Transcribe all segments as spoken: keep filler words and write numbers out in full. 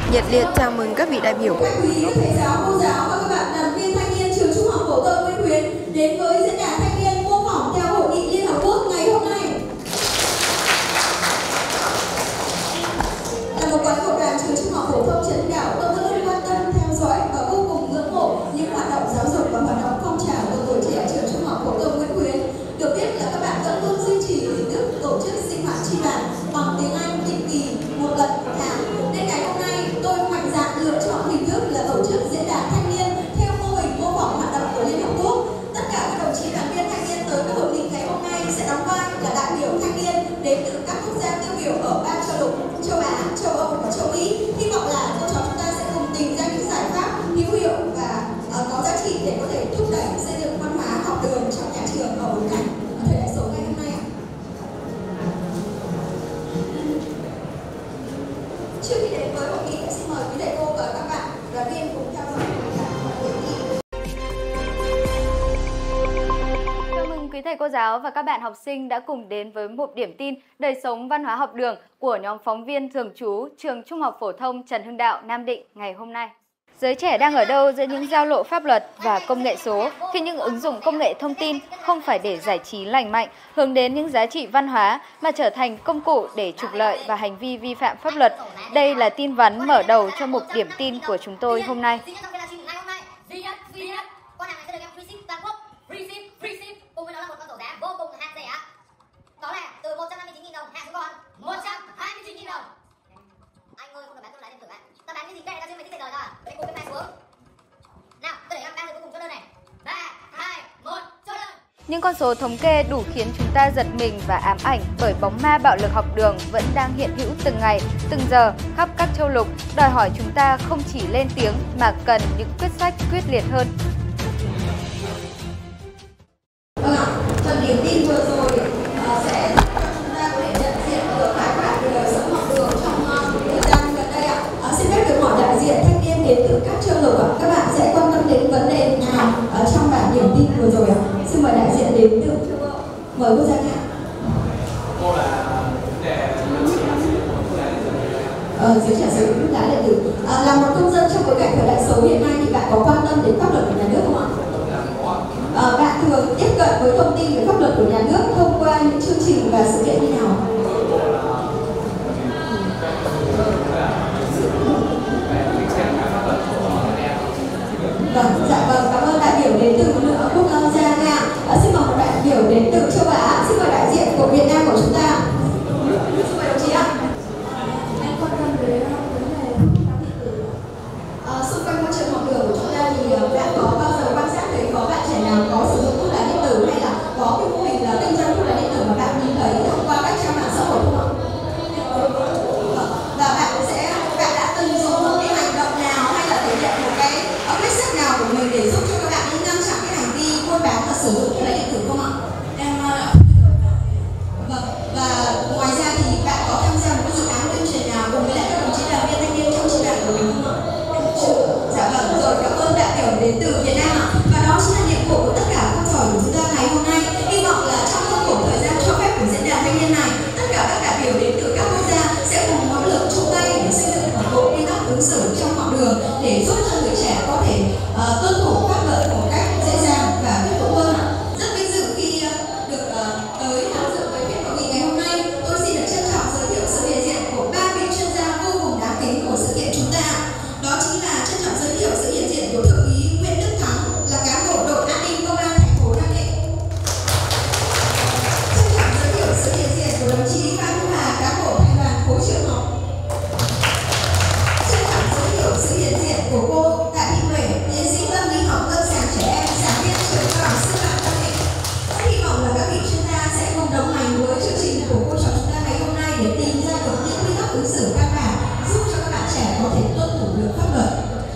nhiệt liệt chào mừng các vị đại biểu. Các quý thầy giáo, cô giáo và các bạn đoàn viên thanh niên trường Trung học phổ thông Nguyễn Khuyến đến với diễn đàn thanh niên mô phỏng theo hội nghị Liên Hợp Quốc ngày hôm nay. Là một quán cộng đoàn trường Trung học phổ thông Trần Hưng Đạo, tôi vẫn luôn quan tâm theo dõi và vô cùng ngưỡng mộ những hoạt động giáo dục và hoạt động phong trào của tuổi trẻ trường Trung học phổ thông Nguyễn Khuyến. Được biết là các bạn vẫn luôn duy trì hình thức tổ chức sinh hoạt chi đoàn bằng tiếng Anh định kỳ một lần một tháng. Nên ngày hôm nay tôi mạnh dạn lựa chọn hình thức là tổ chức diễn đàn thanh niên theo mô hình mô phỏng hoạt động của Liên Hợp Quốc. Tất cả các đồng chí đoàn viên thanh niên tới các hội nghị ngày hôm nay sẽ đóng vai là đại biểu thanh niên đến từ các quốc gia tiêu biểu ở ba châu lục, châu Á, châu Âu và châu Mỹ. Hy vọng là cô trò chúng ta sẽ cùng tìm ra những giải pháp hữu hiệu và uh, có giá trị để có thể thúc đẩy xây dựng văn hóa học đường trong nhà trường ở bối cảnh thời đại số ngày hôm nay ạ. Trước khi đến với hội nghị, xin mời quý thầy cô và các bạn đoàn viên cùng theo dõi hội nghị. Chào mừng quý thầy cô giáo và các bạn học sinh đã cùng đến với một điểm tin đời sống văn hóa học đường của nhóm phóng viên thường trú trường Trung học phổ thông Trần Hưng Đạo, Nam Định ngày hôm nay. Giới trẻ đang ở đâu giữa những giao lộ pháp luật và công nghệ số khi những ứng dụng công nghệ thông tin không phải để giải trí lành mạnh, hướng đến những giá trị văn hóa mà trở thành công cụ để trục lợi và hành vi vi phạm pháp luật. Đây là tin vắn mở đầu cho mục điểm tin của chúng tôi hôm nay. Đó là từ một trăm năm mươi chín nghìn đồng hạ xuống còn một trăm hai mươi chín nghìn đồng. Anh ơi, không được bán thuốc lá điện tử ạ. Ta bán cái gì kệ, ta chưa mày thích tiền lời rồi. Hãy cùng cái này xuống. Nào, tôi để em ba người cuối cùng chốt đơn này. ba, hai, một, chốt đơn. Những con số thống kê đủ khiến chúng ta giật mình và ám ảnh bởi bóng ma bạo lực học đường vẫn đang hiện hữu từng ngày, từng giờ khắp các châu lục, đòi hỏi chúng ta không chỉ lên tiếng mà cần những quyết sách quyết liệt hơn. Vâng ạ, phần điểm tin vừa rồi uh, sẽ giúp cho chúng ta có thể nhận diện được khái quát về đời sống học đường trong uh, thời gian gần đây ạ. Uh, xin phép được hỏi đại diện thanh niên đến từ các châu lục ạ. Các bạn sẽ quan tâm đến vấn đề nào uh, trong bản điểm tin vừa rồi ạ? Xin mời đại diện đến từ châu Âu. Mời cô Giang ạ. Cô là vấn đề Ờ, giới trẻ sử dụng thuốc lá điện tử. À, là một công dân trong bối cảnh thời đại số hiện nay thì bạn có quan tâm đến pháp luật của nhà nước không ạ? À, bạn thường tiếp cận với thông tin về pháp luật của nhà nước thông qua những chương trình và sự kiện như nào? Vâng, dạ vâng, cảm ơn đại biểu đến từ nữa quốc gia Nga. À, xin mời một đại biểu đến từ châu Á, xin mời đại diện của Việt Nam của chúng ta. Xin mời đồng chí ạ. Em quan tâm đến vấn đề thuốc lá điện tử. À, xung quanh môi trường học đường của chúng ta thì bạn có bao giờ quan sát thấy có bạn trẻ nào có sử dụng thuốc lá điện tử hay là có cái mô hình là kinh doanh thuốc lá điện tử mà bạn nhìn thấy thông qua các trang mạng xã hội không ạ? Và bạn sẽ bạn đã từng dùng một cái hành động nào hay là thể hiện một cái quyết sách nào của mình để giúp cho các bạn ngăn chặn cái hành vi buôn bán và sử dụng thuốc lá điện tử không ạ? Em vâng, và ngoài ra thì bạn có tham gia một cái dự án tuyên truyền nào cùng với lại các đồng chí đoàn viên thanh niên trong chi đoàn của mình không ạ? Dạ vâng, rồi cảm ơn đại biểu đến từ Việt Nam ạ. Và đó chính là nhiệm vụ của tất cả các trò của chúng ta ngày hôm nay. Hy vọng là trong khuôn khổ thời gian cho phép của diễn đàn thanh niên này, tất cả các đại biểu đến từ các quốc gia sẽ cùng nỗ lực chung tay để xây dựng một bộ quy tắc ứng xử trong học đường để giúp cho người trẻ có thể uh, tuân thủ pháp luật một cách dễ dàng và thuyết phục hơn ạ. Rất vinh dự khi uh, được uh, tới tham dự với phiên hội nghị ngày hôm nay. Tôi xin được trân trọng giới thiệu sự hiện diện của ba vị chuyên gia vô cùng đáng kính của sự kiện chúng ta. Đó chính là trân trọng giới thiệu sự hiện diện của thượng úy Nguyễn Đức Thắng, là cán bộ đội an ninh công an thành phố Nam Định. Trân trọng giới thiệu sự hiện diện của đồng chí Phan Thu Hà, cán bộ thành đoàn khối trường học. Trân trọng giới thiệu sự hiện diện của cô Tạ Thị Huệ, tiến sĩ tâm lý học lâm sàng trẻ em, giảng viên trường cao đẳng sư phạm Nam Định. Rất hy vọng là các vị chuyên gia sẽ cùng đồng hành với chương trình của cô trò chúng ta ngày hôm nay để tìm ra được những quy tắc ứng xử căn bản giúp cho các bạn trẻ có thể tuân thủ được pháp luật.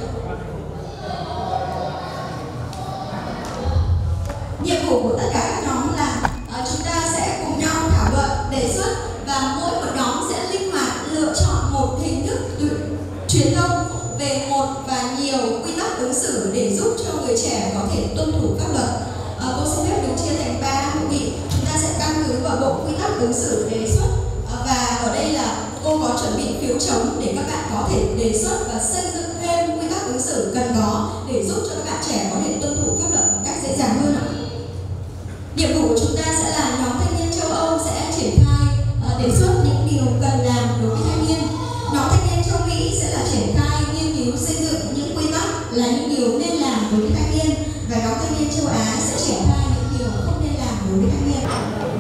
Nhiệm vụ của tất cả các nhóm là uh, chúng ta sẽ cùng nhau thảo luận, đề xuất và mỗi một nhóm sẽ linh hoạt lựa chọn một hình thức truyền thông về một và nhiều quy tắc ứng xử để giúp cho người trẻ có thể tuân thủ pháp luật. Uh, cô xin phép được chia thành ba hội nghị. Chúng ta sẽ căn cứ vào bộ quy tắc ứng xử đề xuất uh, và ở đây là cô có chuẩn bị phiếu phiếu trống để các bạn có thể đề xuất và xây dựng thêm quy tắc ứng xử cần có để giúp cho các bạn trẻ có thể tuân thủ pháp luật một cách dễ dàng hơn ạ. Nhiệm vụ của chúng ta sẽ là nhóm thanh niên châu Âu sẽ triển khai uh, đề xuất những điều cần làm đối với thanh niên. Nhóm thanh niên châu Mỹ sẽ là triển khai nghiên cứu xây dựng những quy tắc là những điều nên làm đối với thanh niên, và nhóm thanh niên châu Á sẽ triển khai những điều không nên làm đối với thanh niên.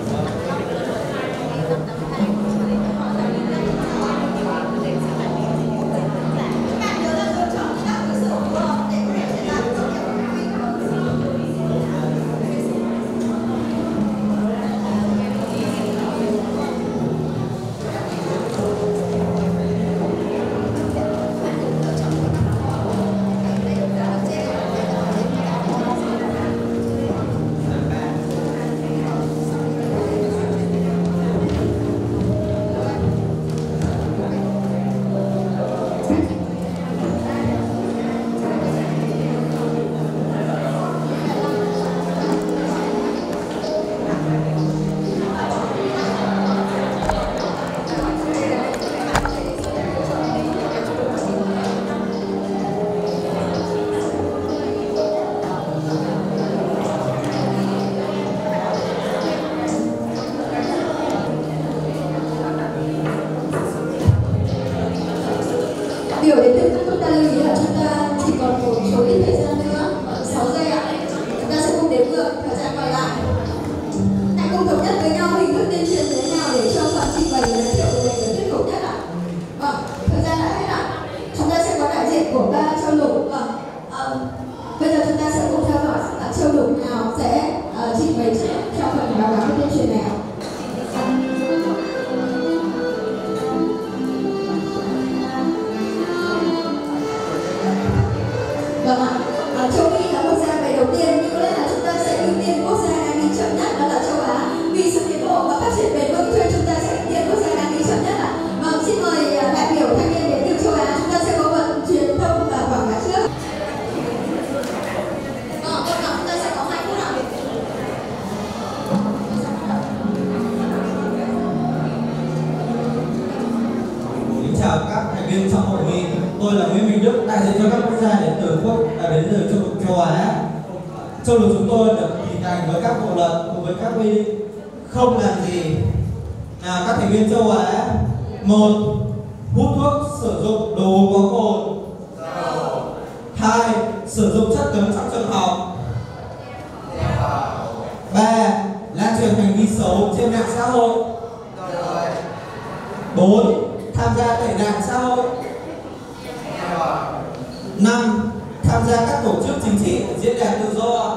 Điều đến từ chúng ta lưu ý là chúng ta chỉ còn một số ít thời gian nữa, sáu giây ạ. Chúng ta sẽ cùng đếm ngược thời gian còn lại. Hãy cùng thống nhất với nhau hình thức tuyên truyền thế nào để cho phần trình bày giới thiệu về người thuyết phục nhất ạ. Vâng, thời gian đã hết ạ. Chúng ta sẽ có đại diện của ba châu lục. Vâng, à, bây giờ chúng ta sẽ cùng theo dõi là châu lục nào sẽ uh, trình bày trước trong phần báo cáo tuyên truyền này ạ. Vâng ạ, à, châu Mỹ là quốc gia về đầu tiên, nhưng có lẽ là chúng ta sẽ ưu tiên quốc gia đang đi chậm nhất, đó là châu Á. Vì sự tiến bộ và phát triển bền vững cho chúng ta sẽ ưu tiên quốc gia đang đi chậm nhất ạ. Vâng, xin mời đại biểu thanh niên đến từ châu Á, chúng ta sẽ có phần truyền thông và quảng bá trước. Vâng, vâng ạ, chúng ta sẽ có hai phút ạ. Kính chào các thành viên trong hội nghị. Tôi là Nguyễn Minh Đức, đại diện cho các quốc gia đến từ quốc à, đến từ châu lục châu Á. Châu lục chúng tôi được hình thành với các bộ luật cùng với các quy định không làm gì. Nào các thành viên châu Á: một, hút thuốc sử dụng đồ uống có cồn. Hai, sử dụng chất cấm trong trường học. Ba, lan truyền hành vi xấu trên mạng xã hội. Bốn, tham gia tệ nạn xã hội. Năm, tham gia các tổ chức chính trị, diễn đàn tự do.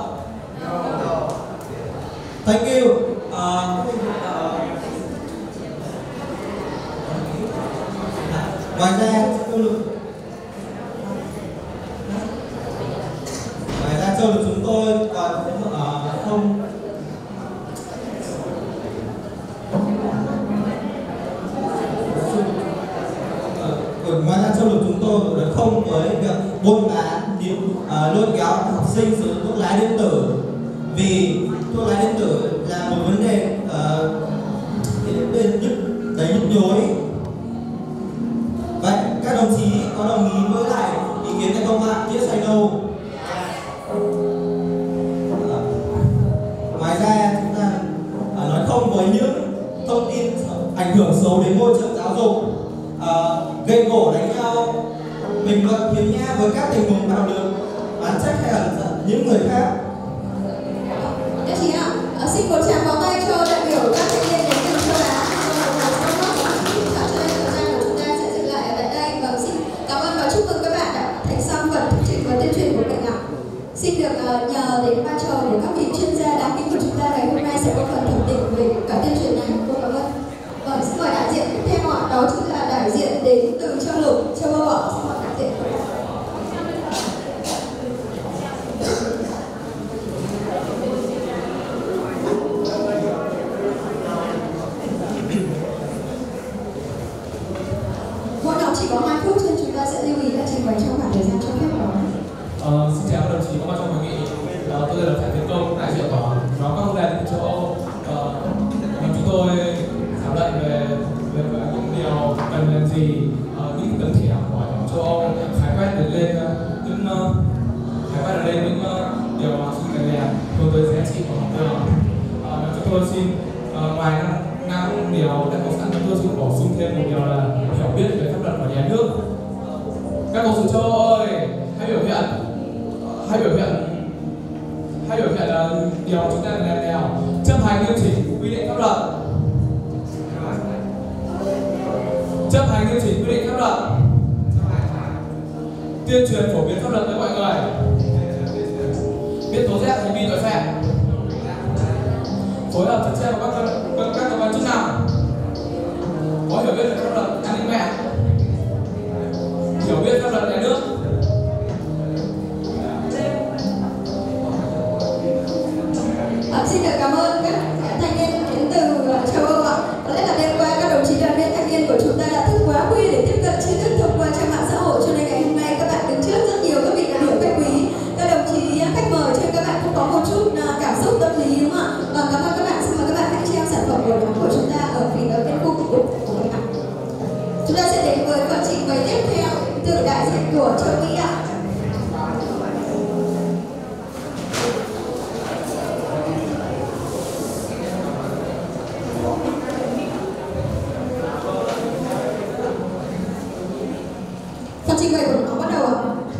Thank you. Uh, uh, ngoài ra, châu lục ngoài ra châu lục chúng tôi còn uh, không ngoài ra châu lục chúng tôi cũng đã không với việc buôn bán, điếu, uh, lôi kéo học sinh sử dụng thuốc lá điện tử, vì thuốc lá điện tử là một vấn đề uh, đầy nhức nhối. Vậy các đồng chí có đồng ý với lại ý kiến hay không ạ? Yes hay no? Uh, ngoài ra chúng ta uh, nói không với những thông tin ảnh hưởng xấu đến môi trường giáo dục, uh, gây gổ đánh nhau, bình luận khiếm nhã với các tình huống bạo lực, bán trách hay là những người khác. Các chị ạ, à, xin một tràng pháo tay cho đại biểu các thanh niên đến từ châu Á. Cho nên thời gian của chúng ta sẽ dừng lại ở tại đây. Và xin cảm ơn và chúc mừng các bạn đã thành xong phần thuyết trình và tuyên truyền của mình ạ. Xin được uh, nhờ đến vai trò của các vị chuyên gia đáng kính của chúng ta ngày hôm nay sẽ có phần thẩm định về cả tuyên truyền này. Cô cảm ơn. Vâng, xin mời đại diện tiếp theo ạ, đó chính là đại diện đến từ châu lục châu Âu ạ. Xin mời đại diện. cần làm gì, uh, những tấm thẻ của châu Âu khái quát được lên uh, những uh, khái quát được lên những uh, điều mà chúng cần làm hướng tới giá trị của học đường. Uh, chúng tôi xin uh, ngoài năm năm điều đã có sẵn, chúng tôi xin bổ sung thêm một điều là hiểu biết về pháp luật của nhà nước. Các cầu thủ châu Âu ơi, hãy biểu hiện, hãy biểu hiện, hãy biểu hiện là điều chúng ta làm nào, chấp hành nghiêm chỉnh quy định pháp luật, chấp hành nghiêm chỉnh quy định pháp luật, tuyên truyền phổ biến pháp luật tới mọi người, biết tố giác hành vi tội phạm, phối hợp chặt chẽ với các cơ các cơ quan chức năng, có hiểu biết về pháp luật an ninh mạng, hiểu biết pháp luật nhà nước. À, xin được cảm ơn các thanh niên đến từ châu Âu ạ. Có lẽ là đêm qua các đồng chí đoàn viên thanh niên của chúng ta đã thức quá khuya để tiếp cận tri thức thông qua trang mạng xã hội, cho nên ngày hôm nay các bạn đứng trước rất nhiều các vị đại biểu khách quý, các đồng chí khách mời, cho nên các bạn cũng có một chút cảm xúc tâm lý đúng không ạ? Và cảm ơn các bạn. Xin mời các bạn hãy treo sản phẩm của nhóm của chúng ta ở phía bên khu vực của các bạn. Chúng ta sẽ đến với phần trình bày tiếp theo từ đại diện của châu Mỹ ạ. Phần trình bày của nó bắt đầu ạ.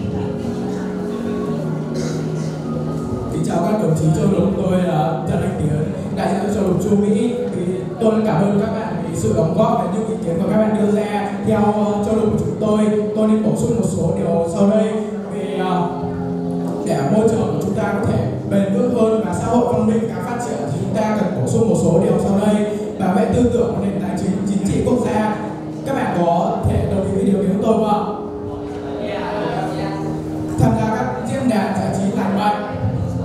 Kính chào các đồng chí châu lục, tôi là Trần Anh Tiến, đại diện châu lục châu Mỹ. Thì tôi cảm ơn các bạn vì sự đóng góp và những ý kiến của các bạn đưa ra theo châu lục của chúng tôi. Tôi nên bổ sung một số điều sau đây về để môi trường của chúng ta có thể bền vững hơn và xã hội văn minh càng phát triển thì chúng ta cần bổ sung một số điều sau đây. Bảo vệ tư tưởng của nền tài chính chính trị quốc gia. Các bạn có thể đồng ý với điều của tôi không ạ? Tham gia các diễn đàn giải trí lành mạnh,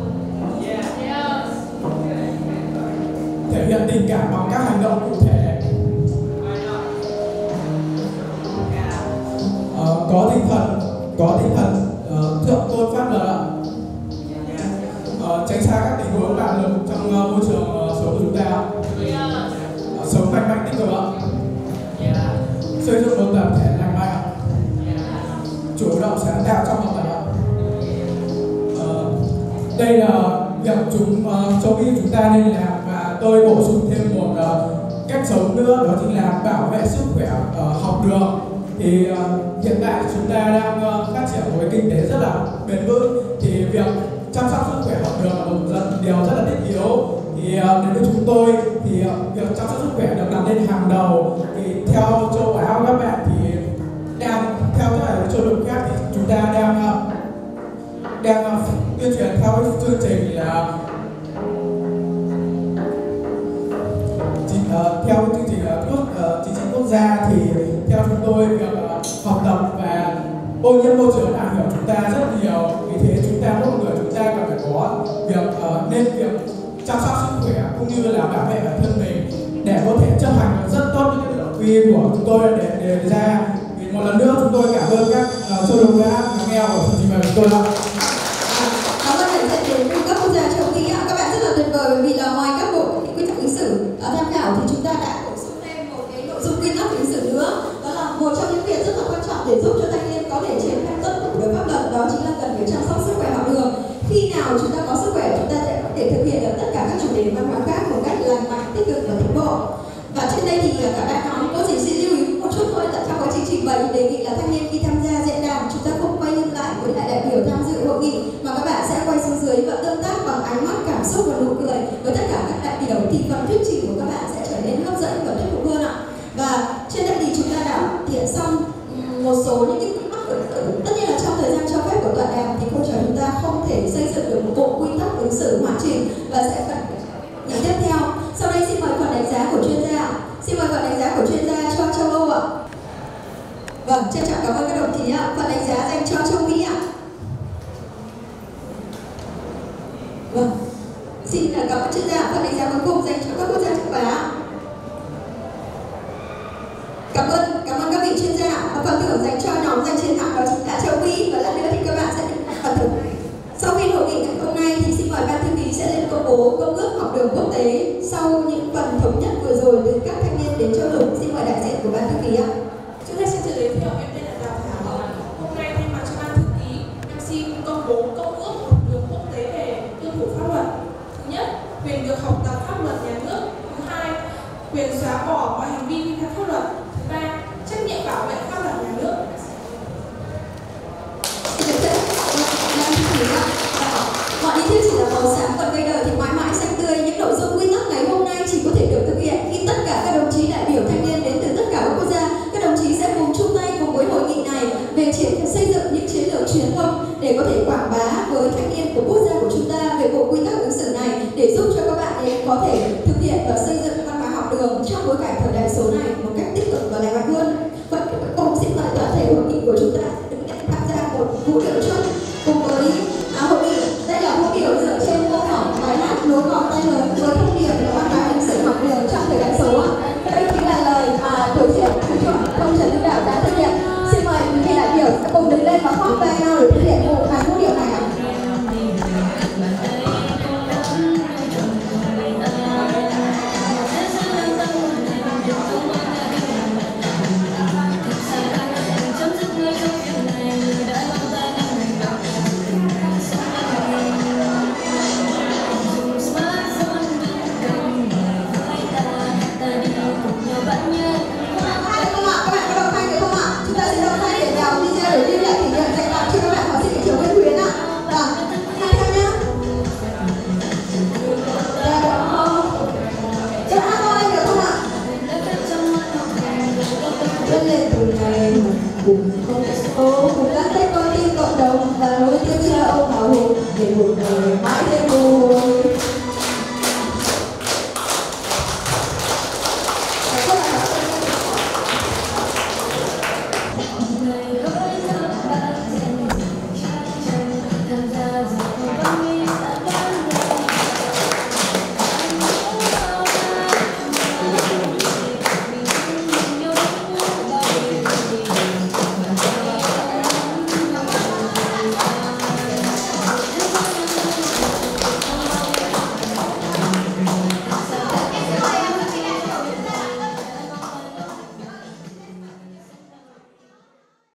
thể hiện tình cảm bằng các hành động cụ thể, ờ, có tinh thần có tinh thần uh, thượng tôn pháp luật, uh, tránh xa các tình huống bạo lực trong uh, môi trường uh, sống của chúng ta, uh, sống lành mạnh tích cực, xây dựng một tập thể lành mạnh, chủ động sáng tạo trong học tập. Đây là việc chúng uh, châu Mỹ chúng ta nên làm, và tôi bổ sung thêm một uh, cách sống nữa, đó chính là bảo vệ sức khỏe uh, học đường. Thì uh, hiện tại chúng ta đang uh, phát triển một cái kinh tế rất là bền vững, thì việc chăm sóc sức khỏe học đường là một điều rất là thiết yếu. Thì uh, đến với chúng tôi thì uh, việc chăm sóc sức khỏe được đặt lên hàng đầu. Thì theo châu Á các bạn thì đang theo các bạn châu lục khác thì chúng ta đang uh, đang uh, tuyên truyền theo cái chương trình là chính, uh, theo cái chương trình uh, quốc uh, chính trị quốc gia. Thì theo chúng tôi việc uh, học tập và ô nhiễm môi trường ảnh hưởng chúng ta rất nhiều, vì thế chúng ta mỗi người chúng ta cần phải có việc uh, nên việc chăm sóc sức khỏe cũng như là bảo vệ bản thân mình để có thể chấp hành rất tốt những nội quy của chúng tôi để đề ra. Vì một lần nữa chúng tôi cảm ơn các uh, châu lục đã lắng nghe của chương trình của tôi ạ. Cảm ơn đại diện đến từ các quốc gia châu Mỹ ạ. Các bạn rất là tuyệt vời, bởi vì là ngoài các bộ những quy tắc ứng xử tham khảo thì chúng ta đã bổ sung thêm một cái nội dung quy tắc ứng xử nữa. Đó là một trong những việc rất là quan trọng để giúp cho thanh niên có thể triển khai tuân thủ được pháp luật, đó chính là cần phải chăm sóc sức khỏe học đường. Khi nào chúng ta có sức khỏe, chúng ta sẽ có thể thực hiện được tất cả các chủ đề văn hóa khác một cách lành mạnh, tích cực và tiến bộ. Và trên đây thì cả bạn nói có gì xin lưu ý một chút thôi, là trong quá trình trình bày đề nghị là thanh niên khi tham gia diễn đàn chúng ta không quay lưng lại với lại đại biểu tham dự hội nghị, mà các bạn sẽ quay xuống dưới và tương tác bằng ánh mắt, cảm xúc và nụ cười với tất cả các đại biểu, thì phần thuyết trình của các bạn sẽ trở nên hấp dẫn và thuyết phục hơn ạ. Và trên đây thì chúng ta đã thực hiện xong một số những cái quy tắc ứng xử. Tất nhiên là trong thời gian cho phép của tọa đàm thì câu chuyện chúng ta không thể xây dựng được một bộ quy tắc ứng xử hoàn chỉnh và sẽ phải những tiếp theo. Sau đây xin mời phần đánh giá của chuyên gia. Xin mời phần đánh giá của chuyên gia cho châu Âu ạ. Vâng, trân trọng cảm ơn các đồng chí ạ. Phần đánh giá dành cho châu Mỹ ạ. Vâng, xin cảm ơn chuyên gia. Phần đánh giá cuối cùng dành cho các quốc gia châu Á. Cảm ơn, cảm ơn các vị chuyên gia. Và phần thưởng dành cho nhóm giành chiến thắng đó chính là châu Mỹ. Và lần nữa thì các bạn sẽ được phần thưởng. Sau khi hội nghị ngày hôm nay thì xin mời ban thư ký sẽ lên công bố công ước học đường quốc tế sau những phần thống nhất vừa rồi từ các thanh niên đến châu lục. Xin mời đại diện của ban thư ký ạ. xóa bỏ mọi hành vi vi phạm pháp luật. Thứ ba, trách nhiệm bảo vệ pháp luật nhà nước. Mọi ý thiết chỉ là màu sáng, còn cây đời thì mãi mãi xanh tươi. Những nội dung quy tắc ngày hôm nay chỉ có thể được thực hiện khi tất cả các đồng chí đại biểu thanh niên đến từ tất cả các quốc gia, các đồng chí sẽ cùng chung tay cùng với hội nghị này về triển xây dựng những chiến lược truyền thông để có thể quảng bá với thanh niên của quốc gia của chúng ta về bộ quy tắc ứng xử này, để giúp cho các bạn ấy có thể thực hiện và xây dựng văn hóa học đường trong bối cảnh thời đại số này một cách tích cực và lành mạnh hơn. Vậy cùng xin mời toàn thể hội nghị của chúng ta đứng lên tham gia một vũ điệu chung cùng với à, hội nghị. Đây là vũ điệu dựa trên mô phỏng bài hát Lúa ngọt tay lớn với thông điệp là văn hóa ứng xử học đường trong thời đại số. Đây chính là lời mà thủ trưởng Thứ trưởng Thông Trần Hưng Đạo đã thực hiện. Xin mời quý vị đại biểu sẽ cùng đứng lên và khoác tay nhau để thực hiện một bài vũ điệu này ạ. Lên từ ngày mùng không